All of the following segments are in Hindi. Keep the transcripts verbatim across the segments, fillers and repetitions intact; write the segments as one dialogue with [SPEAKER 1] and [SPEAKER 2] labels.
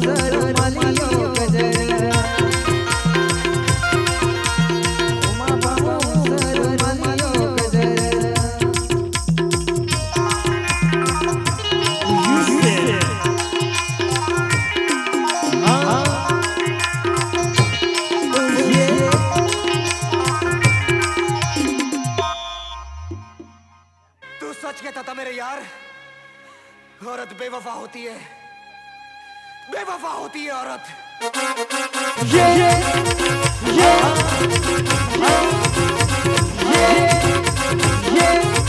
[SPEAKER 1] औरत बेवफा होती है, बेवफा होती है औरत। ये ये ये ये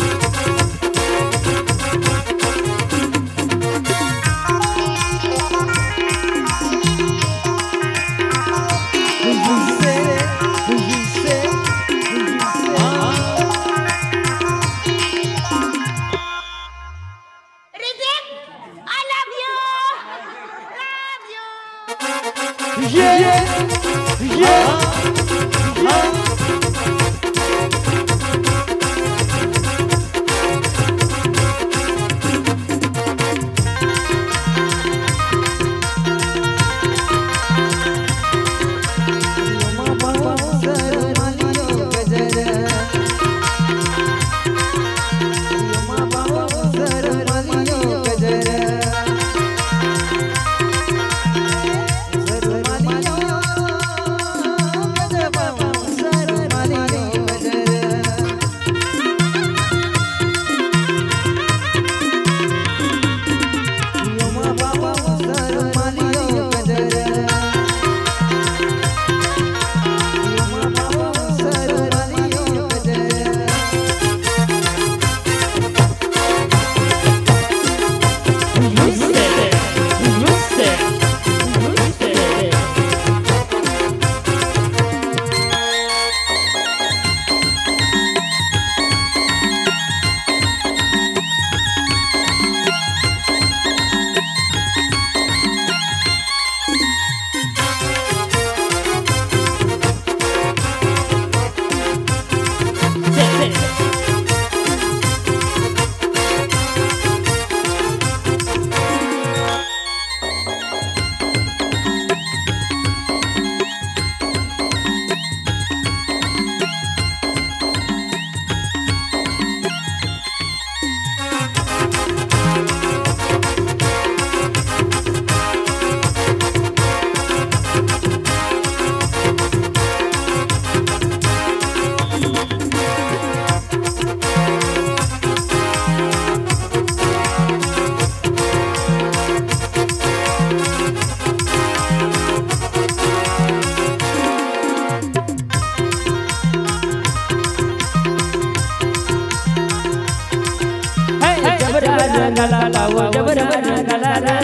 [SPEAKER 2] la la wo jabra la la la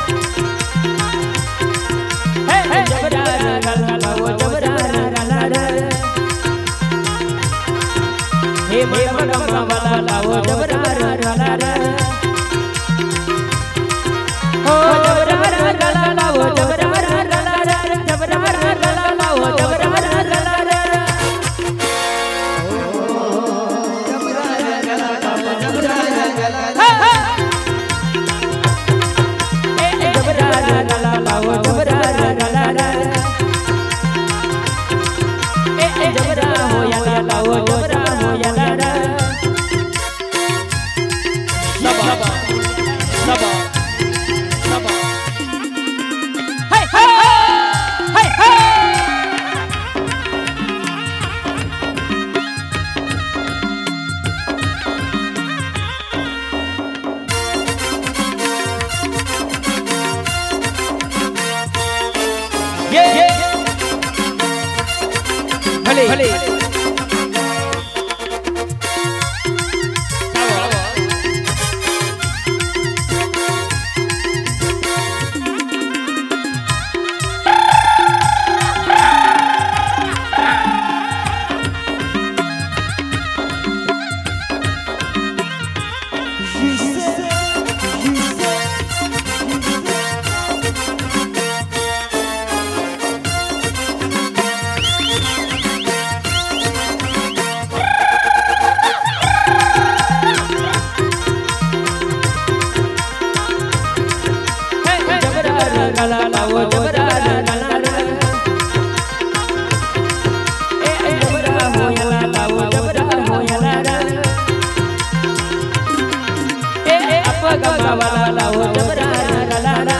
[SPEAKER 2] hey hey jabra la la wo jabra la la la hey mama mama la la wo jabra la la la oh jabra la la la wo jabra la la la jabra la la wo jabra la la la भले भले લાવો જબરા રલા રે એ જબરા હોયલા લાવો જબરા હોયલા રે એ અપગમા વાલા લાવો જબરા રલા રે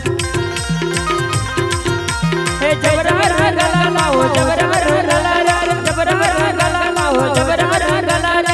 [SPEAKER 2] એ જબરા રલા લાવો જબરા રલા રે જબરા રલા લાવો જબરા રલા રે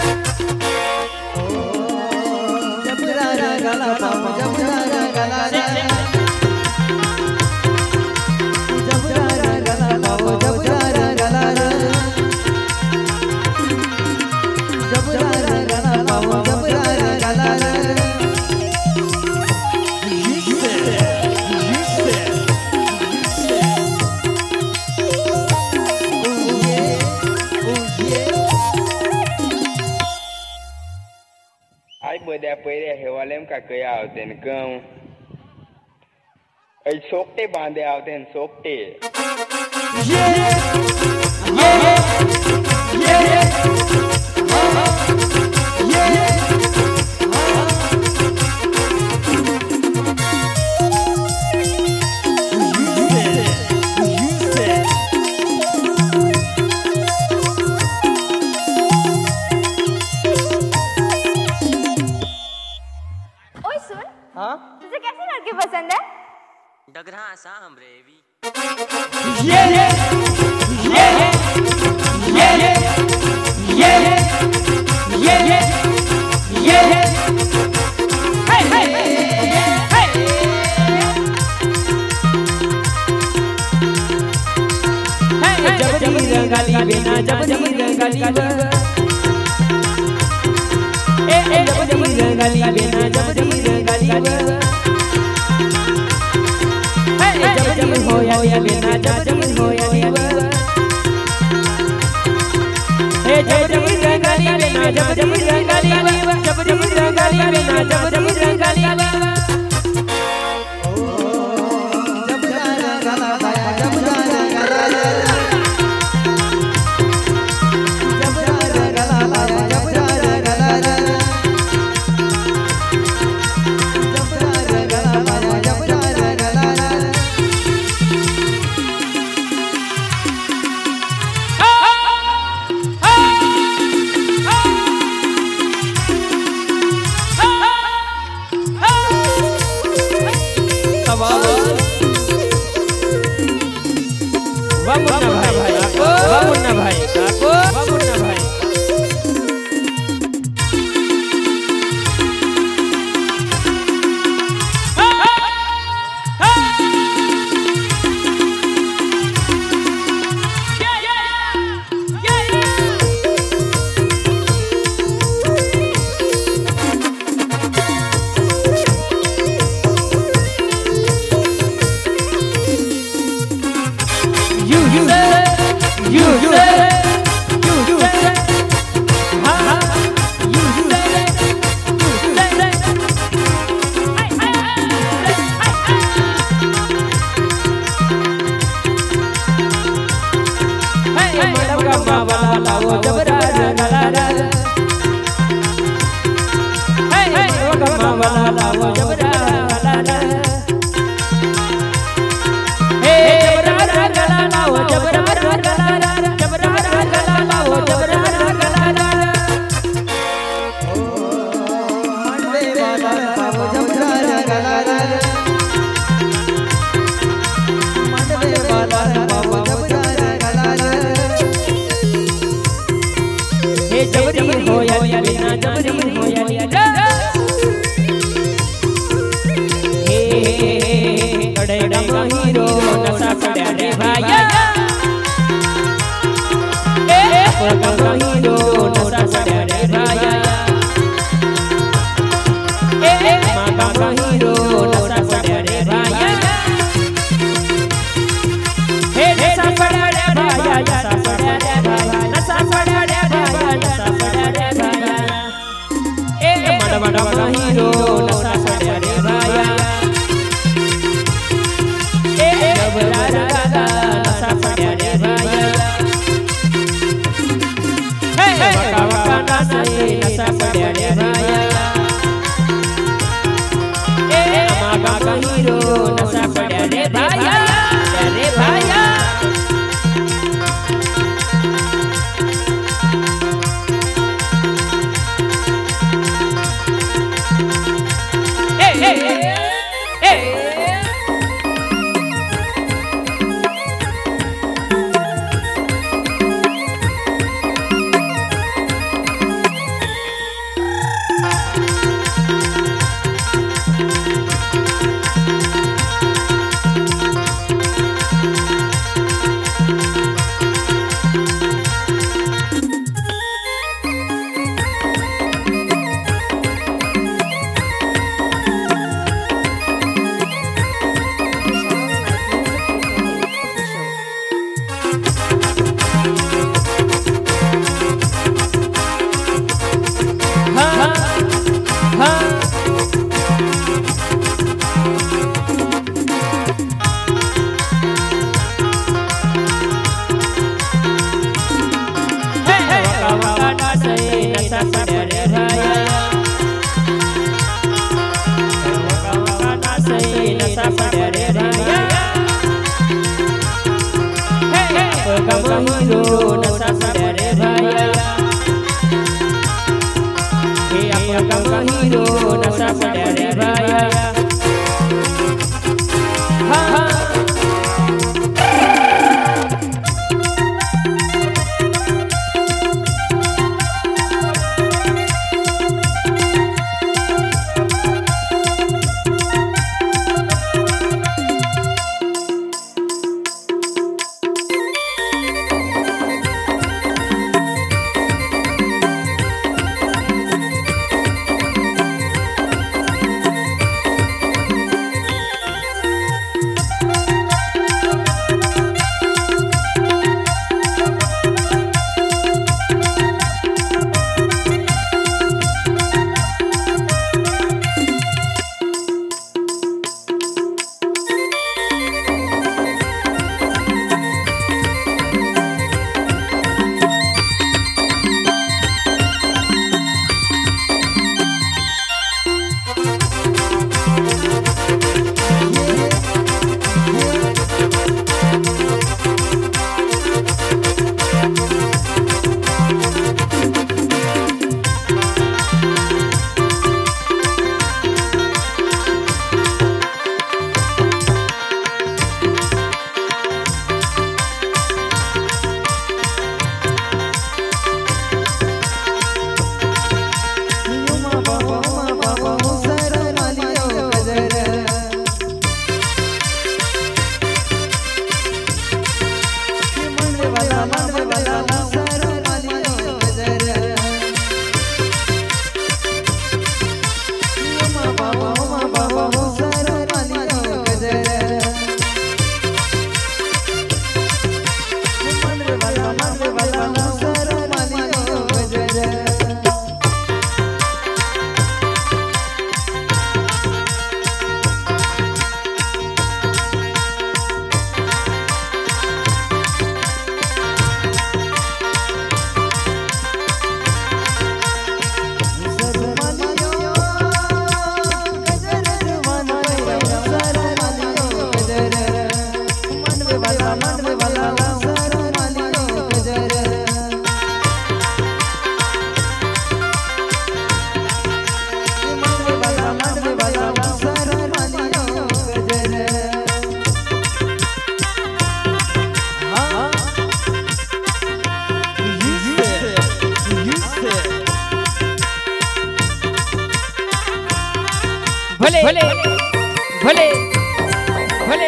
[SPEAKER 3] બધા પહેર્યા હેવાલે એમ કા કયા આવતે ને કમ એ સોકટે બાંધે આવતે ને સોકટે
[SPEAKER 4] डगरा साम रेवी
[SPEAKER 2] ये ये ये ये ये ये ये ये ये ये हे हे हे हे जब जब रंगाली बिना जब जब रंगाली ए ए जब जब रंगाली बिना जब जब रंगाली जब जब होया या बिना जब जब होया दीवा हे जब जब रंगाली बिना जब जब रंगाली जब जब रंगाली बिना जब जब रंगाली जब जारा गला पाया जब जारा गला जब जारा गला पाया जब जारा गला जब जारा गला पाया जब जारा गला Bangun na bhai, bangun na bhai, bangun na bhai. You, you, you, you, you, you, ha, ha, you, you, you, hey, hey, madam gamma wala lawo jabra rala rala, hey, hey, gamma wala lawo jabra rala rala, hey, jabra rala lawo jabra rala rala, jabra rala lawo jabra rala rala, oh, mande wala lawo jabra rala rala, mande wala lawo jabra rala rala. हे जबरी होया बिना जबरी होया हे कड़े का हीरो नशा चढ़ा रे भाया ए का हीरो नशा चढ़ा रे भाया ए मां का हीरो नशा चढ़ा रे भाया हे नशा चढ़ा रे भाया नशा चढ़ा रे भाया नशा चढ़ा रे भाया नशा चढ़ा रे भाया ए बड़ा बड़ा हीरो नशा चढ़ा रे भाया ए जबरा रला नशा भले भले भले भले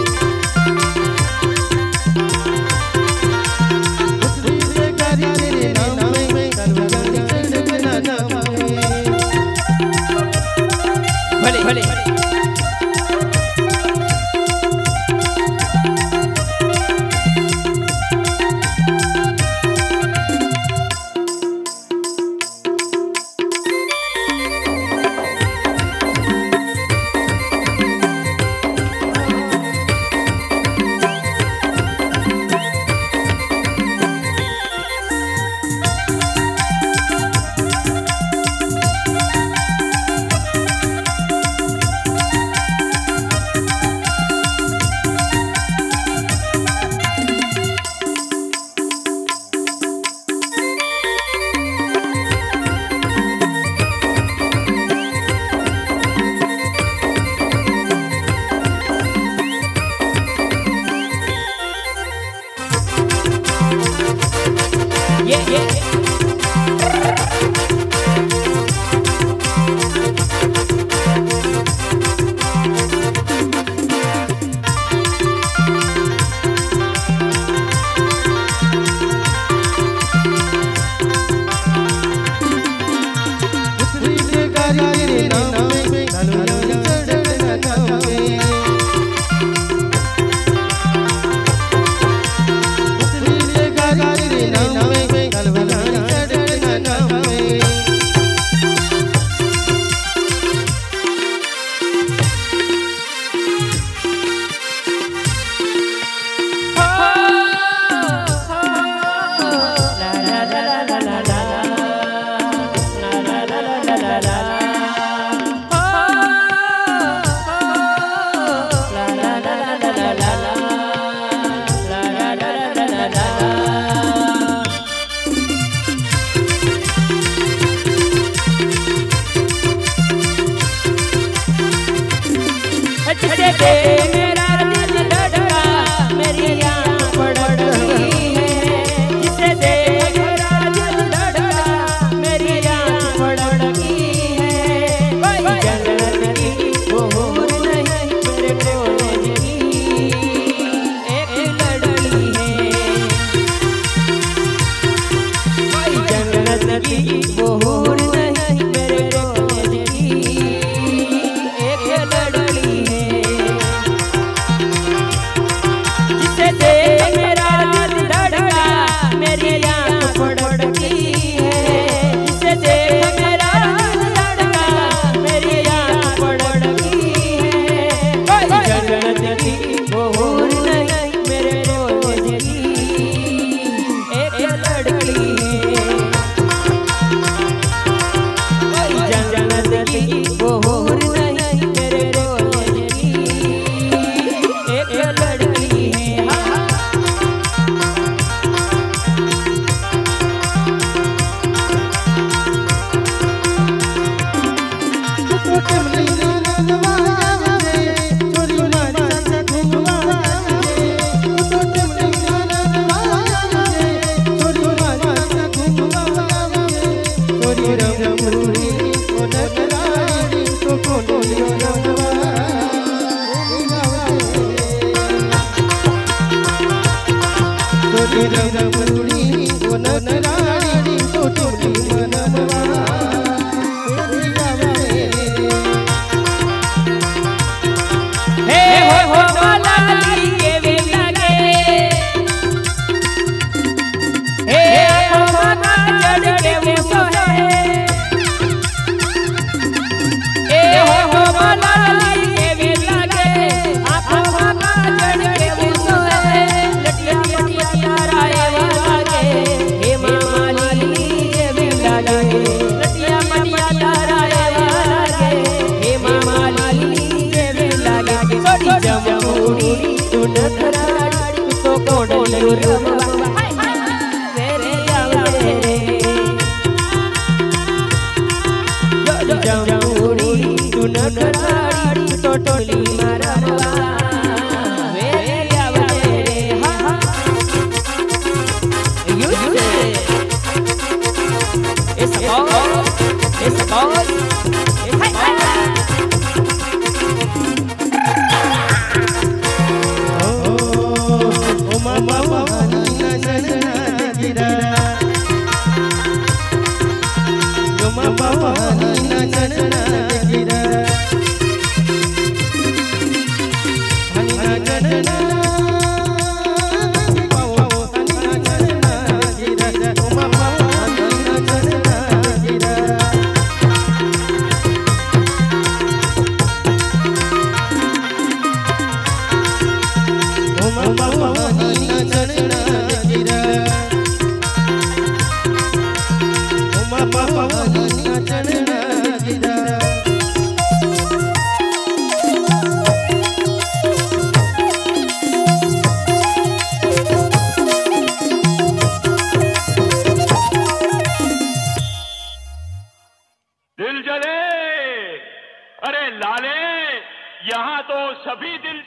[SPEAKER 4] Tere
[SPEAKER 2] मेरा दिल धड़का मेरी आँख पड़ती है, जिसे देख मेरा दिल धड़का मेरी आँख पड़ती है। कोई जन्नत की वो हूर नहीं मेरे कॉलेज की एक लड़की है। कोई जन्नत की वो हूर नहीं मेरे कॉलेज की एक लड़की है। मेरा दिल धड़का मेरी आँख पड़ती है, जिसे देख मेरा दिल धड़का मेरी आँख पड़ती है। कोई जन्नत की वो हूर नहीं मेरे कॉलेज की एक लड़की है। कोई जन्नत की वो हूर नहीं मेरे कॉलेज की एक लड़की है।
[SPEAKER 4] दिल जले, अरे लाले, यहाँ तो सभी दिल